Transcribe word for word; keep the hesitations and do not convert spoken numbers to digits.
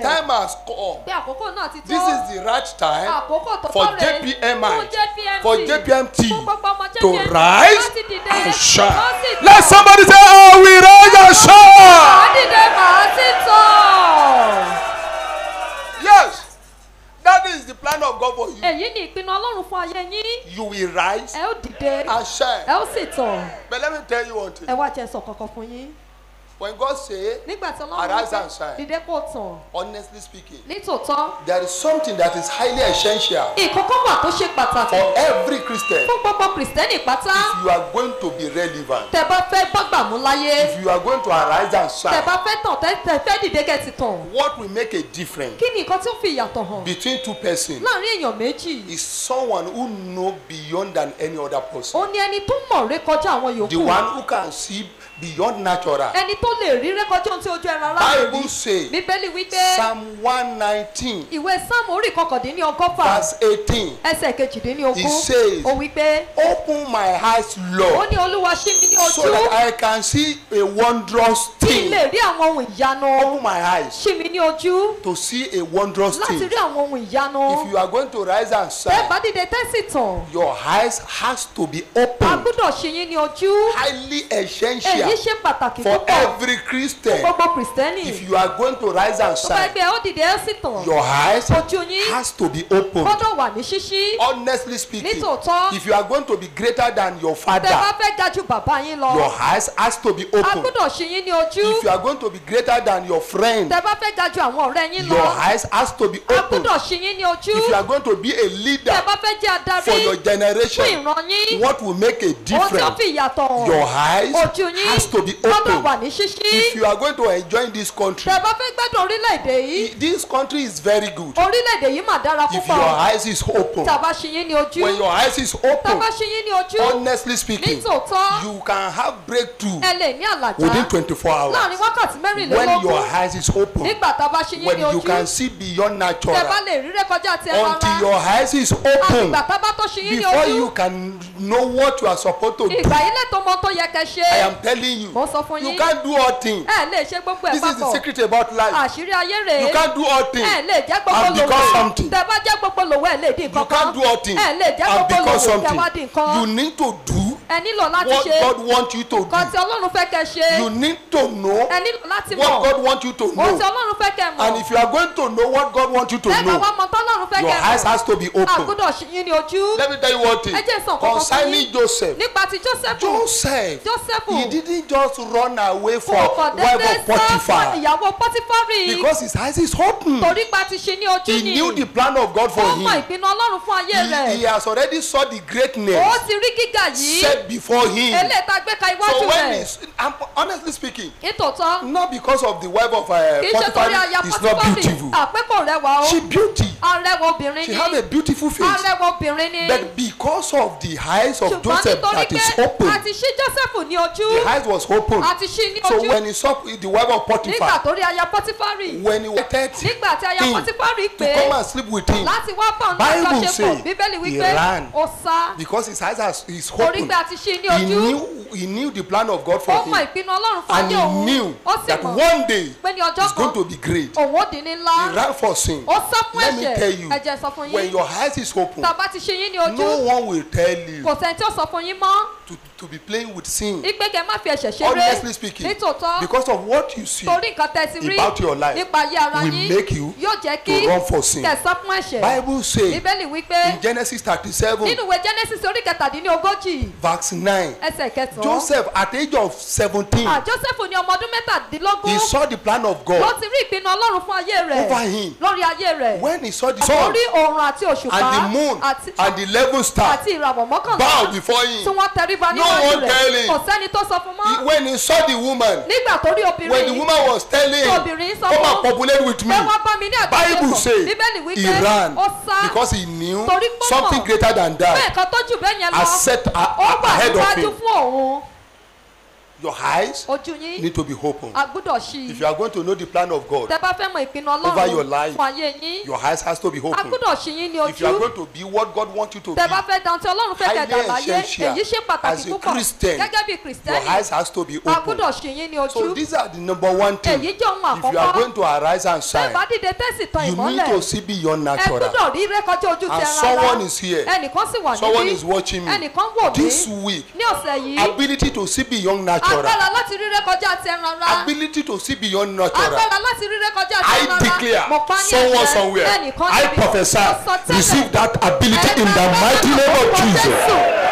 time has come. Bí àkókò náà ti tó. This is the right time Àkókò tó for tọ́ rèé. J P M Fún I, J P M T. for J P M T Fún gbogbo ọmọ J P to M T rise láti dìde. and shine. Wọ́n sì tọ̀. Let somebody say, "Oh, we rise and shine." Màá dìde, màá sì tọ̀. Yes, that is the plan of God for you. Èyí ni ìpinnu Ọlọ́run fún ayé yín. You will rise Ẹ ó dìde. and shine. Ẹ ó sì tọ̀. But let me tell you one thing. Ẹ wá jẹ́ sọ kankan fún yín. When God say, Nígbà tí Ọlọ́run "Arise wí pé and shine," dìde kó tàn. honestly speaking, Nítòótọ́, there is something that is highly essential ìkókó wà tó ṣe pàtàkì for every Christian fún gbogbo Kìrìsìtẹ́nì pátá. if you are going to be relevant, Tẹ́ bá fẹ́ bọ́gbà mú láyé. if you are going to arise and Tẹ́ shine. bá fẹ́ tàn tẹ́ tẹ́ fẹ́ dìde kẹ́ ti tàn. What will make a difference Kí ni nǹkan tí ó fi ìyàtọ̀ hàn between two persons láàrin èèyàn méjì? is someone who know beyond than any other person. Ó ní ẹni tó mọ̀ ré kọjá àwọn The yòókù. one who can see beyond natural. Ẹni tó lè rí ré kọjá ohun tí ojú ẹran aráàlú Bible rí. say Bíbélì wípé Psalm one nineteen ìwé Sáàmù orí kọkàndínní ọgọ́fà verse eighteen. ẹsẹ̀ kejìdínní It ogún. says, Ó wípé "Open my eyes, ó Lord, ní Olúwa ṣí mi ní so ojú that I can see a wondrous kí n thing." lè rí àwọn ohun ìyanu. Open my eyes Ṣí mi ní ojú to see a wondrous láti thing. rí àwọn ohun ìyanu. If you are going to rise and Tẹ́ bá shine, dìde tẹ́sí tàn. your eyes has to be A open. gbọ́dọ̀ ṣí yín ní ojú. Highly Èyí essential ṣe pàtàkì for púpọ̀ every fún Christian. gbogbo Kìrìsìtẹ́nì. If you are going to rise and Tó bá shine, gbé ẹ ó dìde ẹ ó sì tàn. your eyes Ojú yín has to be open. gbọ́dọ̀ wà ní ṣíṣí. Honestly speaking, Nítòótọ́, if you are going to be greater than your tẹ́ bá father, fẹ́ ga ju bàbá yín lọ. your eyes has to be A open. gbọ́dọ̀ ṣí yín ní ojú. If you are going to be greater than your friend, Tẹ́ bá fẹ́ ga ju àwọn ọ̀rẹ́ yín your lọ. eyes has to be A open. gbọ́dọ̀ ṣí yín ní ojú. If you are going to be a leader Tẹ́ bá fẹ́ jẹ́ adarí for your fún generation, ìran yín. what will make a Ohun tí ó difference? fi ìyàtọ̀ hàn. Your eyes Ojú yín has to be gbọ́dọ̀ wà open. ní ṣíṣí. If you are going to enjoy this country, Tẹ́ bá fẹ́ gbádùn orílẹ̀-èdè yìí. this country is very good. Orílẹ̀-èdè yìí mà dára If púpọ̀. your eyes is open, Tá bá ṣí yín ní ojú. when your eyes is Tá open, bá ṣí yín ní ojú. honestly speaking, Nítòótọ́, you can have breakthrough ẹ lè ní àlàjá within twenty-four hours. láàrin wákàtí When mẹ́rìnlélógún. your eyes is open, Nígbà tá bá ṣí yín when ní you ojú. can see beyond Tẹ́ bá natural, lè rí rékọjá ti ẹran until ara. your eyes is open, Àgbà tá bá tó ṣí yín ní before ojú. you can know what you are supposed to do. Ìgbà yìí lè tó mọ tó yẹ kẹ́ ṣe. I am telling you, Mo sọ fún you yín. can't do all things. Ẹ lè ṣe gbogbo ẹ̀ This is the papọ̀. secret about life. Àṣírí ayé rèé. You can't do all things Ẹ lè jẹ́ gbogbo and become lòwẹ̀. something. Tẹ́ bá jẹ́ gbogbo lòwẹ̀ ẹ lè dín You nǹkan can't kan. do all things Ẹ lè jẹ́ and gbogbo become lòwẹ̀ kẹ́ wá dín something. You nǹkan. need to do Ẹ nílò láti what ṣe God wants you to nǹkan tí do. Ọlọ́run fẹ́ kẹ́ ṣe. You need to know Ẹ nílò láti what mọ̀ God wants you to ohun tí know. Ọlọ́run fẹ́ kẹ́ And mọ̀. if you are going to know what God wants you to Ẹ bá wá know, mọ̀ tọ́lọ́run fẹ́ your kẹ́ eyes mọ̀. has to be open. Àgùdọ̀ ṣí yín ní ojú. Let me tell you one thing. Ẹ jẹ́ sọ nǹkan kan fún Concerning yín. Joseph, Nípa ti Joseph. Joseph, Joseph. he didn't just run away from Kò wife dédé of sá fún Potiphar ìyàwó Pọ́tífárì. because his eyes is open. Torí pa ti ṣí ní ojú He ni. knew the plan of God for Ó mọ him. ìpinnu Ọlọ́run fún ayé He, rẹ̀. he has already saw the greatness Ó ti rí gíga yìí. set before him. Eléyìí tá a gbé ka So iwájú when rẹ̀. he's, I'm honestly speaking, Nítòótọ́, not because of the wife of uh, kì í ṣe Potiphar torí aya is not Pọ́tífárì. beautiful. Àpépò rẹwà o. She beauty. Arẹwà obìnrin She ni. have a beautiful face. Arẹwà obìnrin ni. But because of the eyes of Ṣùgbọ́n Joseph nítorí that is pé open, a ti ṣí Joseph ní ojú. the eyes was open. A ti ṣí ní So ojú. when he saw the wife of Nígbà Potiphar, tó rí aya Pọ́tífárì. when he wanted Nígbà tí aya him Pọ́tífárì to pé come and sleep with him, láti wá bá ọ̀nà Bible àjọṣepọ̀. say Bíbélì he wípé ran. ó sá. because his eyes are, is Torí open, pé a ti ṣí ní he ojú. knew he knew the plan of God for Ó mọ him, ìpinnu Ọlọ́run fún and ayé he òun. knew Ó sì that mọ̀ one day pé ní ọjọ́ it's going kan to be great. òun ó di ní He ńlá. ran for sin. Ó sá fún Let me tell ẹ̀ṣẹ̀. you, Ẹ jẹ́ sọ fún when yín. your eyes is open, Tá a bá ti ṣí yín ní ojú. no one will tell you Kò sẹ́ni tí ó sọ fún yín mọ́. to, to be playing with sin. Ipe kẹ́ má fi ẹ̀ṣẹ̀ ṣeré. Honestly speaking, Nítòótọ́. because of what you see Torí nǹkan tẹ́ ti rí about your life nípa ayé ara will yín make you yóò jẹ́ kí to run for sin. kẹ́ sá fún ẹ̀ṣẹ̀. Bible say Bíbélì wípé in Genesis thirty-seven nínú ìwé Genesis orí kẹtàdínlógójì verse nine, ẹsẹ̀ kẹsàn-án. Joseph at the age of seventeen, À Joseph ní ọmọ ọdún mẹ́tàdínlógún. he saw the plan of Ló God ti rí ìpinnu Ọlọ́run fún ayé rẹ̀. over him. Lórí ayé rẹ̀. When he saw the sun Orí oòrùn àti òṣùpá. and the moon àti and the eleven stars àti ìràwọ̀ mọ́kànlá. bow before Tí him, wọ́n tẹríba No níwájú one rẹ̀. tell him. Kò sẹ́ni tó sọ fún He- mọ́. when he saw the woman, Nígbà tó rí obìnrin when the yìí. woman was telling Tí him, obìnrin sọ come and fún. populate with me, Pé wọ́n bá mi ní Bible àjọṣepọ̀. say Bíbélì he wípé ran ó sá. because he knew Torí pé ó something mọ̀. greater than Bẹ́ẹ̀ that kan tó jù bẹ́ẹ̀ yẹn lọ. has set a- Ó a- gbà ahead of níwájú him. fún òun. Your eyes ojú yín need to be open. a gbọ́dọ̀ ṣí If you are going to know the plan of God, tẹ́ bá fẹ́ mọ ìpinnu over your Ọlọ́run life, fún ayé yín your eyes has to be a open. gbọ́dọ̀ ṣí yín ní If you are ojú going to be what God wants you to be, tẹ́ bá fẹ́ dán tí Ọlọ́run fẹ́ kẹ́ dà highly láyé essential èyí ṣe as pàtàkì a púpọ̀ Christian, gẹ́gẹ́ bí your Kristẹni eyes has to be a open. gbọ́dọ̀ ṣí yín ní So ojú these are the number one thing. èyí jẹ́ ohun If you are àkọ́kọ́ going to arise and tẹ́ shine, bá dìde tẹ́sì tan you need ìmọ́lẹ̀ to see beyond ẹ natural. gbọ́dọ̀ rí rékọjá ojú ti And ẹran someone ara is here. ẹnìkan sì wà Someone níbí is watching me. ẹnìkan wò mí This week, ní ọ̀sẹ̀ yìí ability to see beyond natural. agbára láti rí rékọjá ti ẹran ara Ability to see beyond natural. agbára láti rí rékọjá ti I ẹran ara mo pa declare ní someone ẹ̀jẹ̀ somewhere. ẹnìkan I níbi prophesy. mo sọ tẹ́lẹ̀ Receive that ability in ẹ̀ka the agbára mighty name of lórúkọ Jesus. Jésù